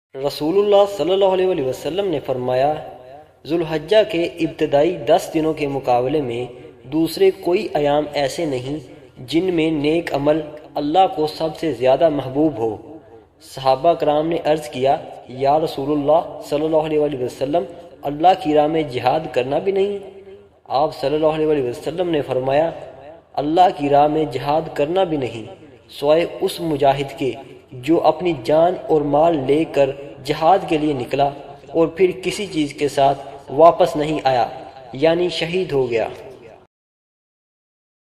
रसूलुल्लाह सल्लल्लाहु अलैहि वसल्लम ने फरमाया, जुल्हज्जा के इब्तदाई 10 दिनों के मुकाबले में दूसरे कोई अयाम ऐसे नहीं जिनमें नेक अमल अल्लाह को सबसे ज़्यादा महबूब हो। सहाबा कराम ने अर्ज़ किया, या रसूलुल्लाह सल्लल्लाहु अलैहि वसल्लम, अल्लाह की राह में जिहाद करना भी नहीं? आप सल्लल्लाहु अलैहि वसल्लम ने फरमाया, अल्लाह की राह में जिहाद करना भी नहीं सिवाय उस मुजाहिद के जो अपनी जान और माल लेकर जिहाद के लिए निकला और फिर किसी चीज़ के साथ वापस नहीं आया, यानी शहीद हो गया।